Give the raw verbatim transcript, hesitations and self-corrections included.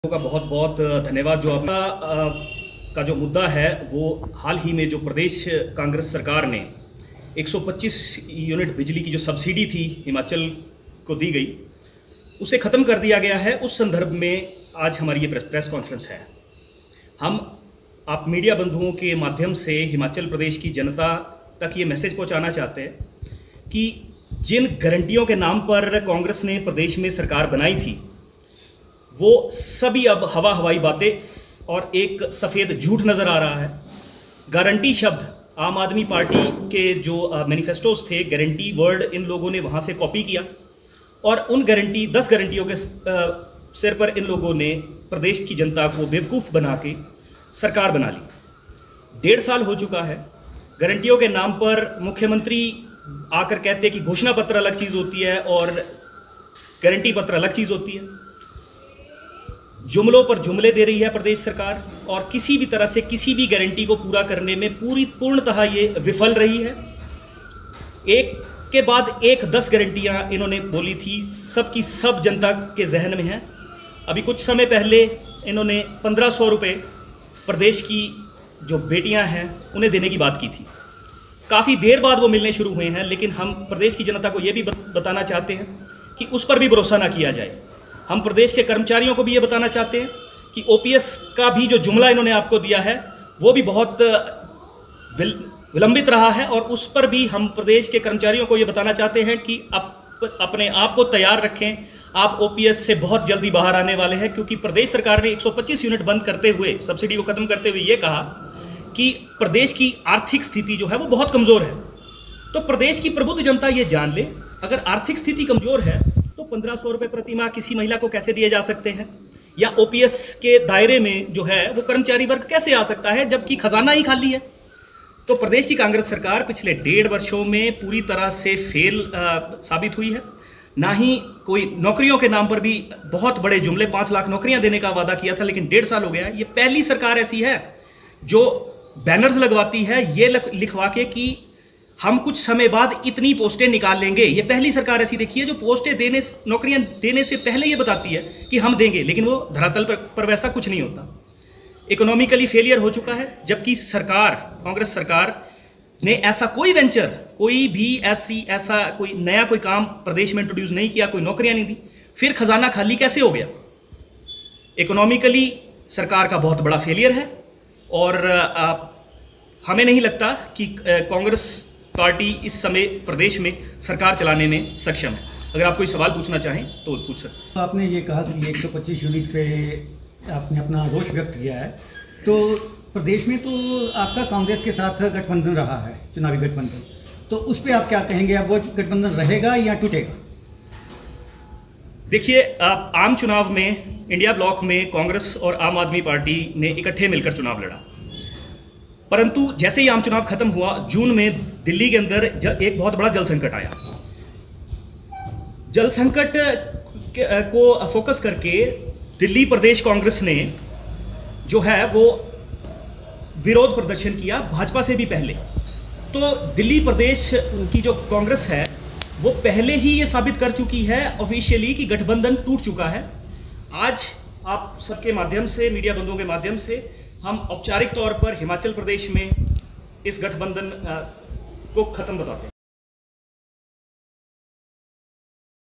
का बहुत बहुत धन्यवाद। जो आपका का जो मुद्दा है वो हाल ही में जो प्रदेश कांग्रेस सरकार ने एक सौ पच्चीस यूनिट बिजली की जो सब्सिडी थी हिमाचल को दी गई उसे ख़त्म कर दिया गया है। उस संदर्भ में आज हमारी ये प्रेस, प्रेस कॉन्फ्रेंस है। हम आप मीडिया बंधुओं के माध्यम से हिमाचल प्रदेश की जनता तक ये मैसेज पहुंचाना चाहते हैं कि जिन गारंटियों के नाम पर कांग्रेस ने प्रदेश में सरकार बनाई थी वो सभी अब हवा हवाई बातें और एक सफ़ेद झूठ नज़र आ रहा है। गारंटी शब्द आम आदमी पार्टी के जो मैनिफेस्टोज थे, गारंटी वर्ड इन लोगों ने वहाँ से कॉपी किया और उन गारंटी दस गारंटियों के सिर पर इन लोगों ने प्रदेश की जनता को बेवकूफ़ बना के सरकार बना ली। डेढ़ साल हो चुका है। गारंटियों के नाम पर मुख्यमंत्री आकर कहते हैं कि घोषणा पत्र अलग चीज़ होती है और गारंटी पत्र अलग चीज़ होती है। जुमलों पर जुमले दे रही है प्रदेश सरकार और किसी भी तरह से किसी भी गारंटी को पूरा करने में पूरी पूर्णतः ये विफल रही है। एक के बाद एक दस गारंटियां इन्होंने बोली थी, सब की सब जनता के जहन में है। अभी कुछ समय पहले इन्होंने पंद्रह सौ रुपये प्रदेश की जो बेटियां हैं उन्हें देने की बात की थी। काफ़ी देर बाद वो मिलने शुरू हुए हैं, लेकिन हम प्रदेश की जनता को ये भी बताना चाहते हैं कि उस पर भी भरोसा ना किया जाए। हम प्रदेश के कर्मचारियों को भी ये बताना चाहते हैं कि ओपीएस का भी जो जुमला इन्होंने आपको दिया है वो भी बहुत विलंबित रहा है और उस पर भी हम प्रदेश के कर्मचारियों को ये बताना चाहते हैं कि आप अपने आप को तैयार रखें। आप ओपीएस से बहुत जल्दी बाहर आने वाले हैं, क्योंकि प्रदेश सरकार ने एक सौ पच्चीस यूनिट बंद करते हुए, सब्सिडी को खत्म करते हुए ये कहा कि प्रदेश की आर्थिक स्थिति जो है वो बहुत कमज़ोर है। तो प्रदेश की प्रबुद्ध जनता ये जान ले, अगर आर्थिक स्थिति कमज़ोर है तो पंद्रह सौ रुपये प्रति माह किसी महिला को कैसे दिए जा सकते हैं, या ओपीएस के दायरे में जो है वो कर्मचारी वर्ग कैसे आ सकता है जबकि खजाना ही खाली है। तो प्रदेश की कांग्रेस सरकार पिछले डेढ़ वर्षों में पूरी तरह से फेल आ, साबित हुई है। ना ही कोई नौकरियों के नाम पर भी बहुत बड़े जुमले, पाँच लाख नौकरियां देने का वादा किया था, लेकिन डेढ़ साल हो गया है। ये पहली सरकार ऐसी है जो बैनर्स लगवाती है ये लिखवा के कि हम कुछ समय बाद इतनी पोस्टें निकाल लेंगे। ये पहली सरकार ऐसी देखी है जो पोस्टें देने, नौकरियां देने से पहले ये बताती है कि हम देंगे, लेकिन वो धरातल पर, पर वैसा कुछ नहीं होता। इकोनॉमिकली फेलियर हो चुका है, जबकि सरकार, कांग्रेस सरकार ने ऐसा कोई वेंचर, कोई भी ऐसी ऐसा कोई नया कोई काम प्रदेश में इंट्रोड्यूस नहीं किया, कोई नौकरियां नहीं दी। फिर खजाना खाली कैसे हो गया? इकोनॉमिकली सरकार का बहुत बड़ा फेलियर है और आ, हमें नहीं लगता कि कांग्रेस पार्टी इस समय प्रदेश में सरकार चलाने में सक्षम है। अगर आप कोई सवाल पूछना चाहें तो पूछ सकते। आपने ये कहा कि एक सौ पच्चीस यूनिट पे आपने अपना रोष व्यक्त किया है, तो प्रदेश में तो आपका कांग्रेस के साथ गठबंधन रहा है, चुनावी गठबंधन, तो उस पर आप क्या कहेंगे? अब वो गठबंधन रहेगा या टूटेगा? देखिए, आम चुनाव में इंडिया ब्लॉक में कांग्रेस और आम आदमी पार्टी ने इकट्ठे मिलकर चुनाव लड़ा, परंतु जैसे ही आम चुनाव खत्म हुआ, जून में दिल्ली के अंदर एक बहुत बड़ा जल संकट आया। जल संकट को फोकस करके दिल्ली प्रदेश कांग्रेस ने जो है वो विरोध प्रदर्शन किया, भाजपा से भी पहले। तो दिल्ली प्रदेश की जो कांग्रेस है वो पहले ही ये साबित कर चुकी है ऑफिशियली कि गठबंधन टूट चुका है। आज आप सबके माध्यम से, मीडिया बंधुओं के माध्यम से हम औपचारिक तौर पर हिमाचल प्रदेश में इस गठबंधन को खत्म बताते हैं।